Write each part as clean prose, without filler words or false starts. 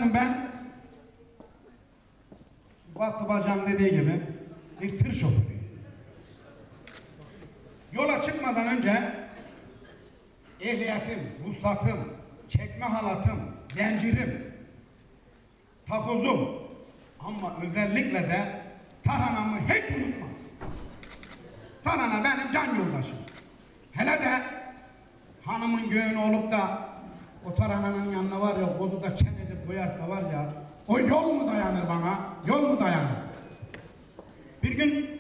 Efendim ben Bahtı Bacam dediği gibi bir tır şoförüyüm. Yola çıkmadan önce ehliyetim, ruhsatım, çekme halatım, zincirim, takozum ama özellikle de tarhanamı hiç unutmam. Tarhana benim can yoldaşım. Hele de hanımın göğünü olup da o tarhananın yanına var ya, kozu da çenede koyarsa var ya, o yol mu dayanır bana, yol mu dayanır? Bir gün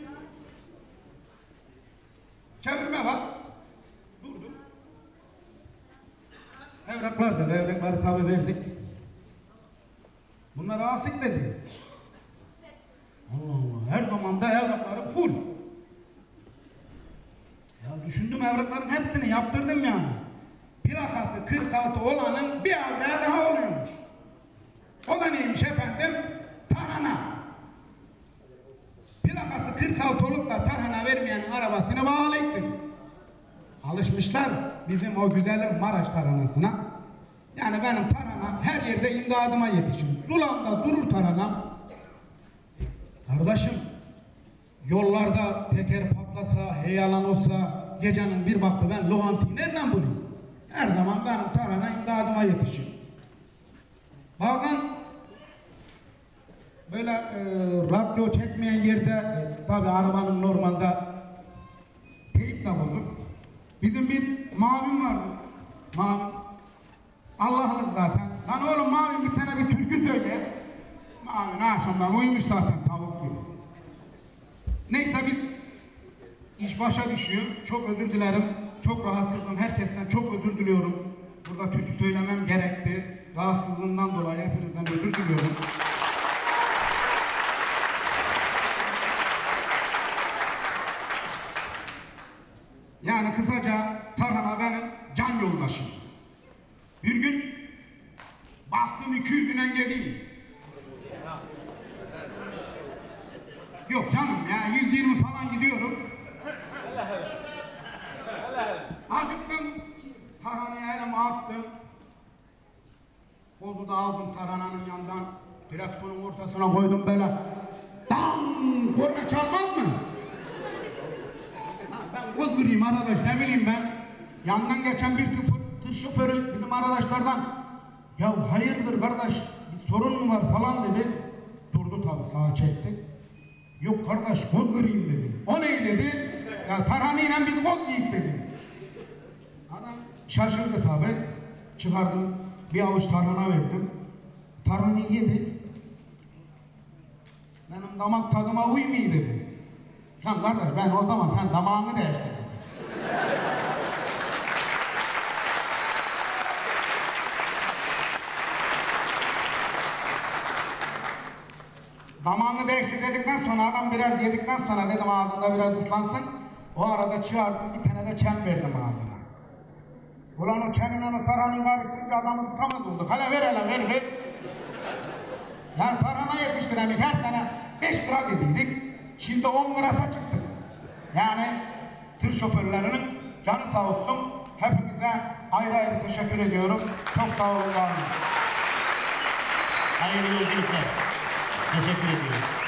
çevirme var, durdum. Evraklar dedi, evrakları tabi verdik. Bunları asık dedi. Allah Allah, her zaman da evrakları full. Ya düşündüm, evrakların hepsini yaptırdım yani. Plakası 46 olanın bir evrağı daha oluyormuş. O da neymiş efendim? Tarhana. Plakası 46 olup da tarhana vermeyenin arabasını bağlayıp. Alışmışlar bizim o güzelim Maraş tarhanasına. Yani benim tarhana her yerde imdadıma yetişir. Zulanda durur tarhanam. Kardeşim, yollarda teker patlasa, heyalan olsa, gecenin bir vakti ben lokantayı nereden bulayım? Her zaman benim tarhana imdadıma yetişir. Bazen böyle radyo çekmeyen yerde, tabi arabanın normalde teyip de bulduk. Bizim bir mavim vardı. Mavim. Allah'lık zaten. Lan oğlum mavim bir tane bir türkü söyle. Mavim akşamdan uyumuş zaten tavuk gibi. Neyse bir iş başa düşüyor. Çok özür dilerim. Çok rahatsızım. Herkesten çok özür diliyorum. Burada türkü söylemem gerekti. Rahatsızlığımdan dolayı hepinizden özür diliyorum. Yani kısaca tarhana benim can yoldaşım. Bir gün baktım 200 binen geleyim. Yok canım ya, 120 falan gidiyorum. Acıktım, tarhanayı elime attım. Kozu da aldım tarhananın yanından, direksiyonun ortasına koydum böyle. Dam! Korna çalmaz mı? Ben koz kırayım arkadaş, ne bileyim ben. Yandan geçen bir tır şoförü bizim arkadaşlardan, ya hayırdır kardeş, bir sorun mu var falan dedi. Durdu tabi, sağa çekti. Yok kardeş, koz kırayım dedi. O ne dedi? Ya tarhanayla bir koz yiyip dedi. Adam şaşırdı tabi. Çıkardım, bir avuç tarhana verdim. Tarhanayı yedi. Benim damak tadıma uymuyor dedi. Lan kardeş, ben o zaman sen damağını değiştirdin. Damağını değiştir dedikten sonra, adam biraz yedikten sonra dedim ağzında biraz ıslansın. O arada çıkardım, bir tane de çem verdim ağzına. Ulan o çeminle o tarhanayı karıştırınca adamı tutamaz olduk. Hele ver ver. Yani tarhana yetiştiremek her sene 5 lira dediydik. Şimdi 10 lirata çıktık. Yani tır şoförlerinin canı sağ olsun. Hepinize ayrı ayrı teşekkür ediyorum. Çok sağ olun. Hayırlı yolculuklar. Teşekkür ediyorum.